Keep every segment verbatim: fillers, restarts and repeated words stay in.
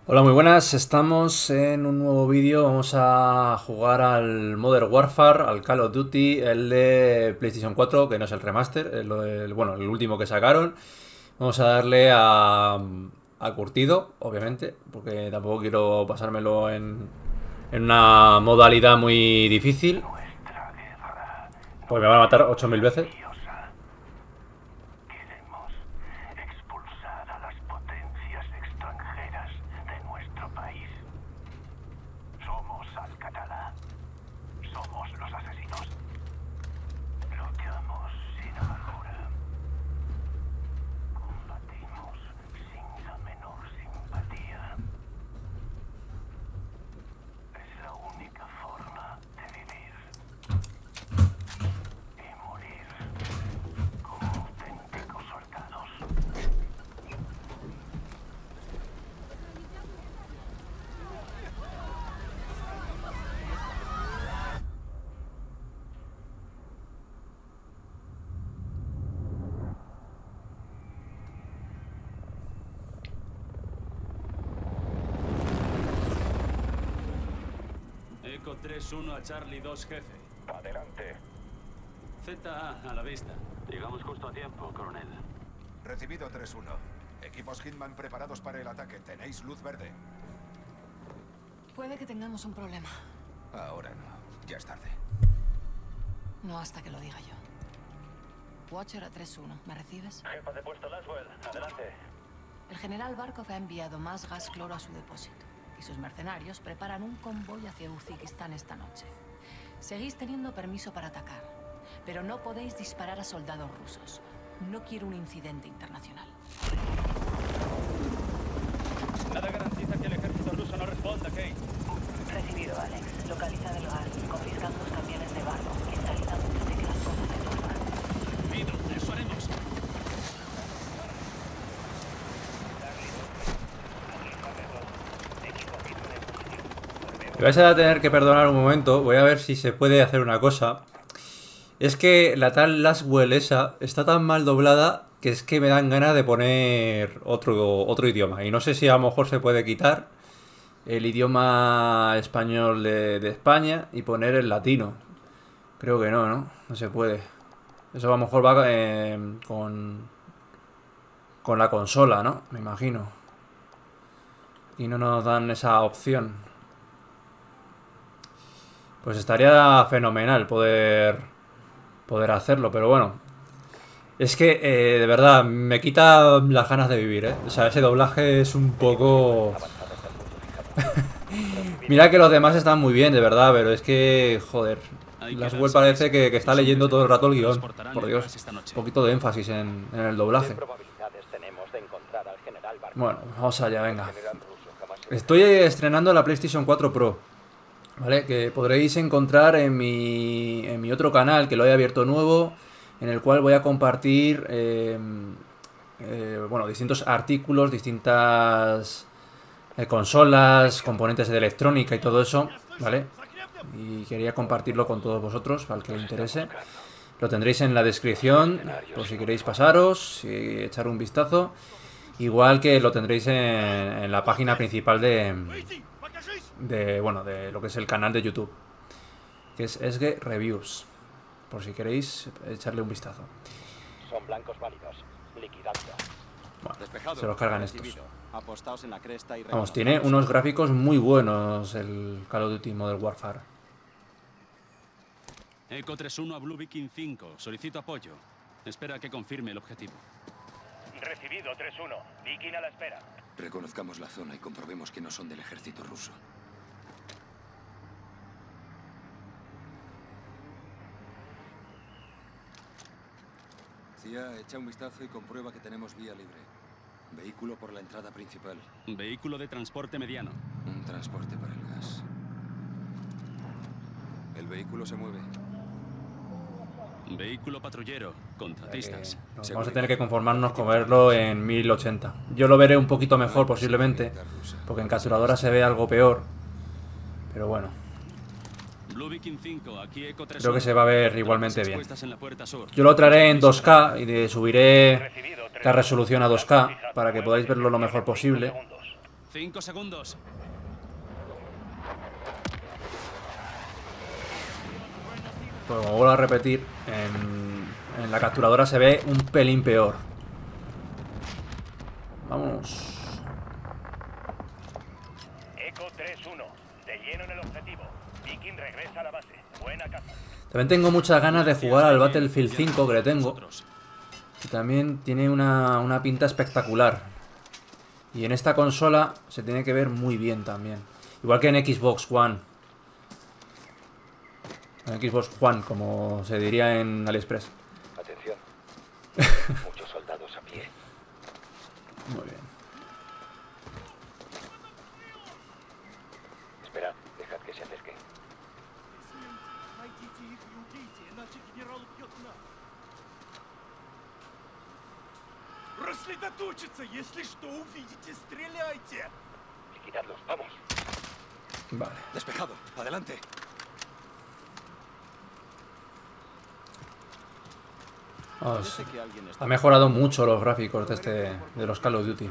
Hola, muy buenas, estamos en un nuevo vídeo, vamos a jugar al Modern Warfare, al Call of Duty, el de PlayStation cuatro, que no es el remaster, el, el- bueno, el último que sacaron. Vamos a darle a, a curtido, obviamente, porque tampoco quiero pasármelo en, en una modalidad muy difícil, Nuestra guerra porque no me van a matar es ocho mil veces. gloriosa. Queremos expulsar a las potencias extranjeras de nuestro país. Somos Alcatala. Somos los asesinos. Luchamos sin amargura. Combatimos sin la menor simpatía. Es la única forma de vivir y morir como auténticos soldados. Eco tres uno a Charlie dos, jefe. Adelante. Z A a la vista. Llegamos justo a tiempo, coronel. Recibido tres uno. Equipos Hitman preparados para el ataque. ¿Tenéis luz verde? Puede que tengamos un problema. Ahora no. Ya es tarde. No hasta que lo diga yo. Watcher a tres uno. ¿Me recibes? Jefa de puesto Laswell, adelante. El general Barkov ha enviado más gas cloro a su depósito. Y sus mercenarios preparan un convoy hacia Uzbekistán esta noche. Seguís teniendo permiso para atacar. Pero no podéis disparar a soldados rusos. No quiero un incidente internacional. Nada garantiza que el ejército ruso no responda, Kate. Recibido, Alex. Localizad el hogar. Confiscad los camiones de barco. Y salid antes de que las cosas se tornan. Mido, eso haremos. Me vais a tener que perdonar un momento, voy a ver si se puede hacer una cosa. Es que la tal Laswell esa está tan mal doblada que es que me dan ganas de poner otro, otro idioma. Y no sé si a lo mejor se puede quitar el idioma español de, de España y poner el latino. Creo que no, ¿no? No se puede. Eso a lo mejor va eh, con, con la consola, ¿no? Me imagino. Y no nos dan esa opción. Pues estaría fenomenal poder, poder hacerlo, pero bueno. Es que, eh, de verdad, me quita las ganas de vivir, ¿eh? O sea, ese doblaje es un poco... Mira que los demás están muy bien, de verdad, pero es que, joder, Laswell parece que, que está leyendo todo el rato el guión. Por Dios, un poquito de énfasis en, en el doblaje. probabilidades tenemos de encontrar al general Barkov? Bueno, vamos allá, venga. Estoy estrenando la PlayStation cuatro Pro, ¿vale? Que podréis encontrar en mi, en mi otro canal, que lo he abierto nuevo, en el cual voy a compartir, eh, eh, bueno, distintos artículos, distintas eh, consolas, componentes de electrónica y todo eso, ¿vale? Y quería compartirlo con todos vosotros, al que le interese. Lo tendréis en la descripción, por si queréis pasaros y echar un vistazo. Igual que lo tendréis en, en la página principal de, de, bueno, de lo que es el canal de YouTube, que es Esge Reviews, por si queréis echarle un vistazo. Son blancos válidos. Liquidando. Bueno, se los cargan estos. Apostaos en la cresta y Vamos, tiene unos gráficos muy buenos el Call of Duty Modern Warfare. Eco tres uno a Blue Viking cinco. Solicito apoyo. Espera a que confirme el objetivo. Recibido tres uno. Viking a la espera. Reconozcamos la zona y comprobemos que no son del ejército ruso. C I A, echa un vistazo y comprueba que tenemos vía libre. Vehículo por la entrada principal. Vehículo de transporte mediano. Un transporte para el gas. El vehículo se mueve. Vehículo patrullero. Contratistas. Eh, nos vamos a tener que conformarnos con verlo en mil ochenta. Yo lo veré un poquito mejor posiblemente, porque en capturadora se ve algo peor. Pero bueno, Blue Viking cinco, aquí Eco tres uno. creo que se va a ver igualmente bien. En la puerta sur. Yo lo traeré en dos K y de- subiré la resolución a dos K para que podáis verlo lo mejor posible. Cinco segundos. Pues como vuelvo a repetir, en, en la capturadora se ve un pelín peor. Vámonos. Eco tres uno. De lleno en el objetivo. Viking regresa a la base. Buena caza. También tengo muchas ganas de jugar al Battlefield cinco, que le tengo. Y también tiene una, una pinta espectacular. Y en esta consola se tiene que ver muy bien también. Igual que en Xbox One. En Xbox One, como se diría en AliExpress. Atención. Muchos soldados a pie. Muy bien. Esperad, dejad que se acerque. Liquidadlos, vamos. Vale. Despejado. Adelante. Vamos. Parece que alguien está... Ha mejorado mucho los gráficos de este de los Call of Duty.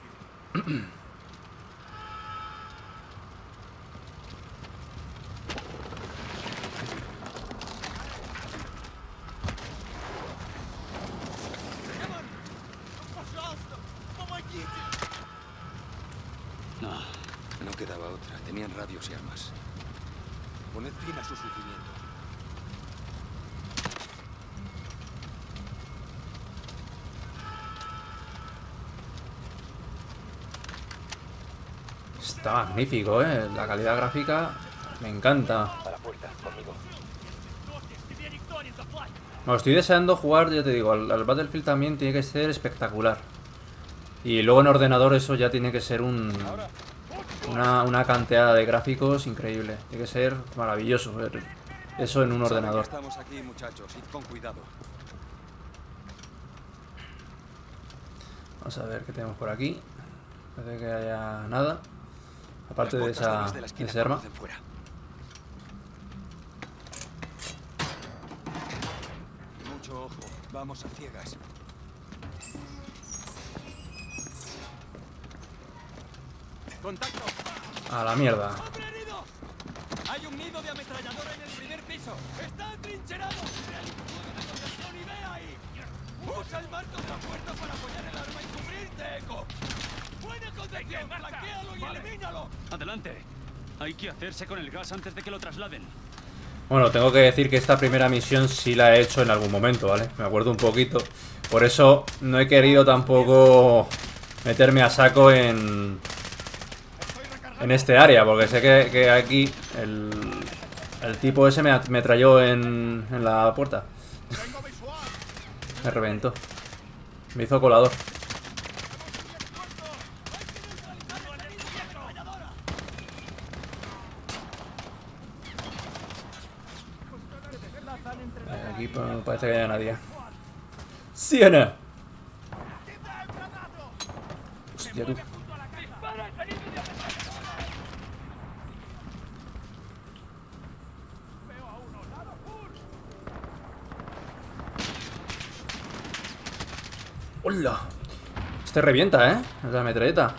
No. No quedaba otra. Tenían radios y armas. Poned fin a su sufrimiento. Está magnífico, ¿eh? La calidad gráfica me encanta. A la puerta, conmigo. No, estoy deseando jugar, ya te digo, al, al Battlefield también tiene que ser espectacular. Y luego en ordenador eso ya tiene que ser un una, una canteada de gráficos increíble. Tiene que ser maravilloso ver eso en un Saben que ordenador. Estamos aquí, muchachos. Id con cuidado. Vamos a ver qué tenemos por aquí. Parece que haya nada. Aparte de Las esa puertas de la de esquina ese arma. conducen fuera. Mucho ojo. Vamos a ciegas. ¡Contacto! A la mierda. ¡Hombre herido! Hay un nido de ametralladora en el primer piso. ¡Está atrincherado! ¡Y ve ahí! ¡Usa el marco de la puerta para apoyar el arma y cubrirte, Eco! ¡Buena contención! ¡Flanquéalo y elimínalo! Adelante. Hay que hacerse con el gas antes de que lo trasladen. Bueno, tengo que decir que esta primera misión sí la he hecho en algún momento, ¿vale? Me acuerdo un poquito. Por eso no he querido tampoco meterme a saco en... en este área, porque sé que, que aquí el, el tipo ese me, me trayó en, en la puerta. Me reventó. Me hizo colador. Aquí no parece que haya nadie. ¡Siena! Hostia, tú. ¡Hola! Este revienta, ¿eh? La metralleta.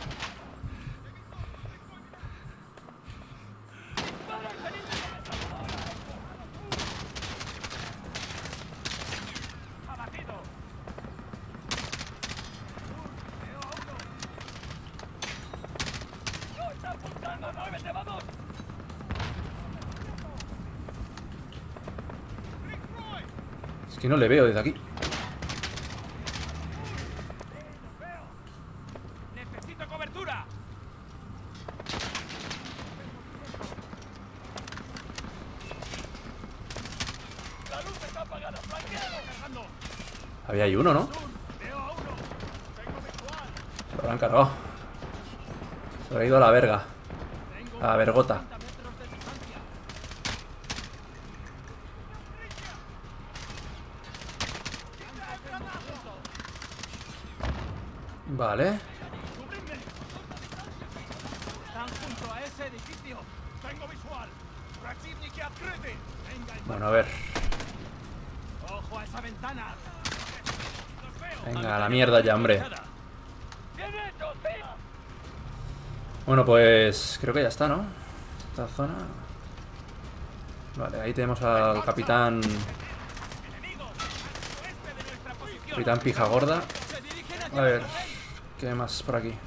Es que no le veo desde aquí. ¡Necesito cobertura! La luz está apagada. ¡Flanqueado! Cargando. Había ahí uno, ¿no? Veo a uno. Tengo visual. Se lo habrán cargado. Se lo ha ido a la verga. A la vergota. Vale. Están junto a ese edificio. Tengo visual. Противники открыты. Venga, Bueno, a ver. ojo a esa ventana. Los veo. Venga, a la mierda ya, hombre. ¡Bien hecho, tío! Bueno, pues creo que ya está, ¿no? Esta zona. Vale, ahí tenemos al capitán. Capitán Pija Gorda. A ver, ¿qué más por aquí?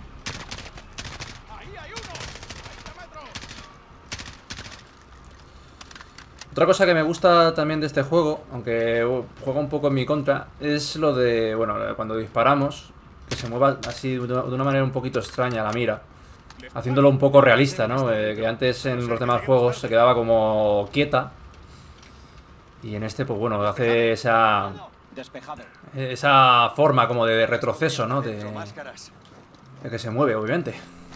Otra cosa que me gusta también de este juego, aunque juega un poco en mi contra, es lo de, bueno, cuando disparamos, que se mueva así de una manera un poquito extraña la mira, haciéndolo un poco realista, ¿no? Eh, que antes en los demás juegos se quedaba como quieta, y en este, pues bueno, hace esa esa forma como de retroceso, ¿no? De, de que se mueve, obviamente.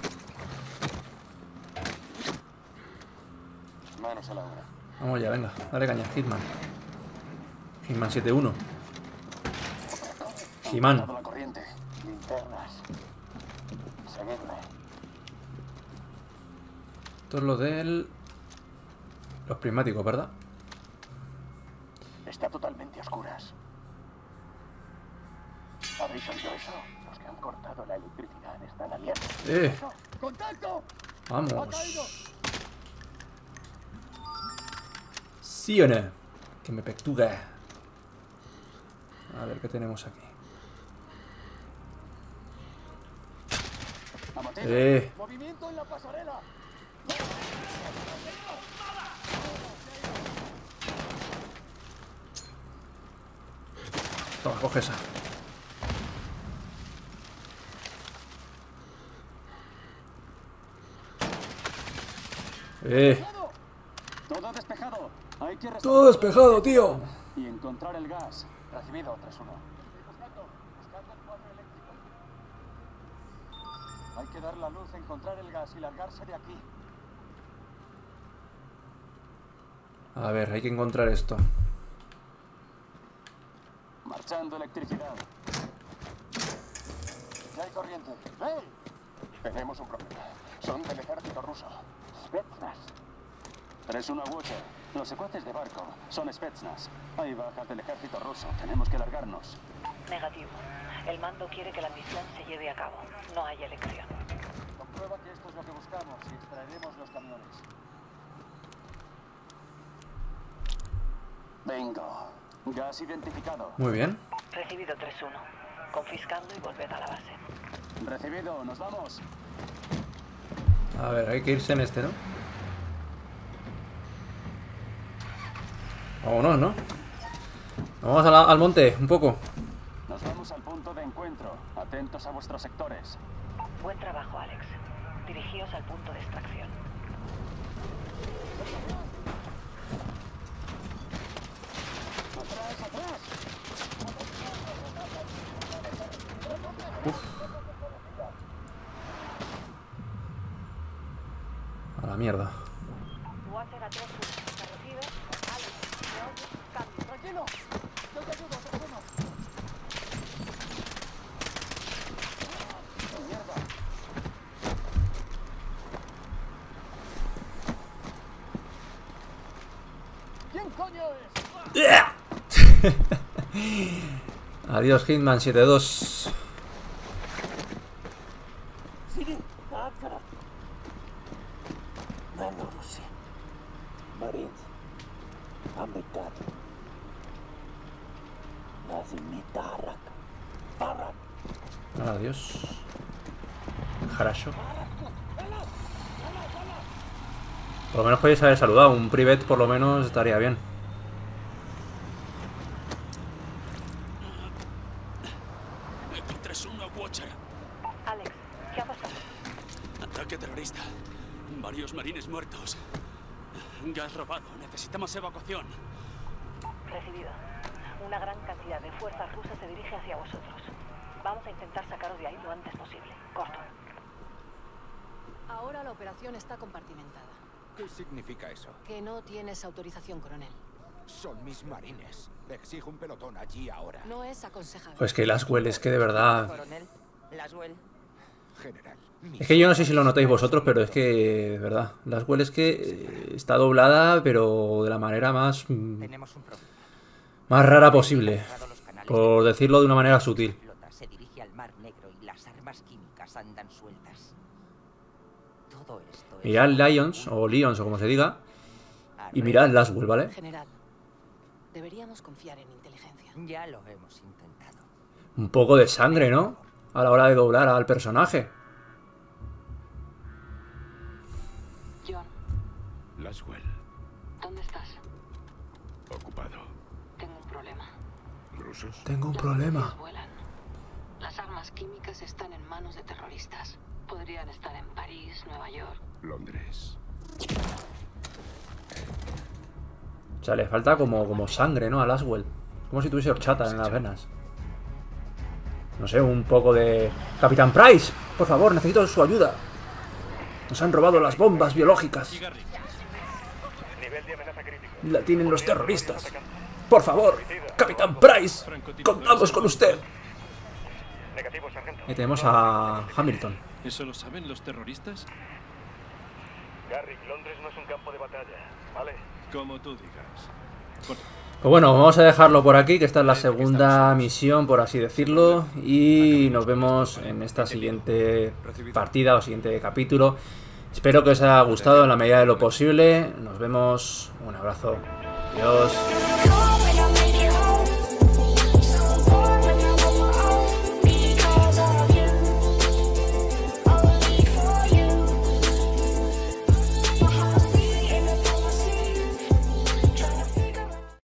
Manos a la obra. Vamos ya, venga, dale caña, Hitman. Hitman siete uno. He-Man. La corriente. Linternas. Seguidme. Esto es lo del... los prismáticos, ¿verdad? Está totalmente a oscuras. ¿Habéis oído eso? Los que han cortado la electricidad están abiertos. ¡Eh! ¡Contacto! ¡Vamos! ¿Sí o no? Que me pectuga. A ver, ¿qué tenemos aquí? ¡Eh! ¡Movimiento en la pasarela! Toma, coge esa. ¡Eh! Todo despejado. Hay que ¡Todo despejado, tío! y encontrar el gas. Recibido, tres uno. Buscando, buscando el cuadro eléctrico. Hay que dar la luz, encontrar el gas y largarse de aquí. A ver, hay que encontrar esto. Marchando electricidad. Ya hay corriente. ¡Hey! Tenemos un problema. Son del ejército ruso. Spetsnaz. tres uno Watcher. Los secuaces de barco son Spetsnaz. Hay bajas del ejército ruso. Tenemos que largarnos. Negativo. El mando quiere que la misión se lleve a cabo. No hay elección. Comprueba que esto es lo que buscamos y extraeremos los camiones. Bingo. Gas identificado. Muy bien. Recibido tres uno. Confiscando y volved a la base. Recibido. Nos vamos. A ver, hay que irse en este, ¿no? Vámonos, ¿no? Vamos a la- al monte, un poco. Nos vamos al punto de encuentro. Atentos a vuestros sectores. Buen trabajo, Alex. Dirigíos al punto de extracción. ¡Atrás, atrás! A la mierda. Watcher a tres uno. ¿Se recibe? Alex, ¿me oyes? Cambio. ¡Tranquilo! ¡Yo te ayudo! ¡Te ayudo! ¡Mierda! ¿Quién coño es? Adiós, Hitman siete dos. Siri, Aksara. Belorusi. Marines. Amitat. Nazimitarak. Parak. Adiós. Jarasho. Por lo menos podéis haber saludado. Un privet por lo menos estaría bien. tres uno Watcher. Alex, ¿qué ha pasado? Ataque terrorista. Varios marines muertos. Gas robado. Necesitamos evacuación. Recibido. Una gran cantidad de fuerzas rusas se dirige hacia vosotros. Vamos a intentar sacaros de ahí lo antes posible. Corto. Ahora la operación está compartimentada. ¿Qué significa eso? Que no tienes autorización, coronel. Son mis marines. Exijo un pelotón allí ahora. No es aconsejable. Pues que las hueles, que de verdad. Coronel, Laswell. General. Es que yo no sé si lo notáis vosotros, pero es que, de verdad, las hueles que eh, está doblada, pero de la manera más, mm, Tenemos un problema. más rara posible. Cerrado los canales Por de- decirlo de una manera sutil. La flota se dirige al Mar Negro y las armas químicas andan sueltas. Todo esto es... Mirad Lions, o Lions, o como se diga. Y mirad Laswell, ¿vale? General, deberíamos confiar en inteligencia. Ya lo hemos intentado. Un poco de sangre, ¿no? A la hora de doblar al personaje. John, Laswell, ¿dónde estás? ocupado. Tengo un problema. ¿Rusos? Tengo un Los problema. misiles vuelan. Las armas químicas están en manos de terroristas. Podrían estar en París, Nueva York. Londres. O sea, le falta como, como sangre, ¿no? A Laswell. Como si tuviese horchata en las venas. No sé, un poco de... Capitán Price, por favor, necesito su ayuda. Nos han robado las bombas biológicas. La tienen los terroristas. Por favor, Capitán Price, contamos con usted. Y tenemos a Hamilton. ¿Eso lo saben los terroristas? Garrick, Londres no es un campo de batalla, ¿vale? Como tú digas. Por... Pues bueno, vamos a dejarlo por aquí, que esta es la segunda misión, por así decirlo. Y nos vemos en esta siguiente partida o siguiente capítulo. Espero que os haya gustado en la medida de lo posible. Nos vemos. Un abrazo. Adiós.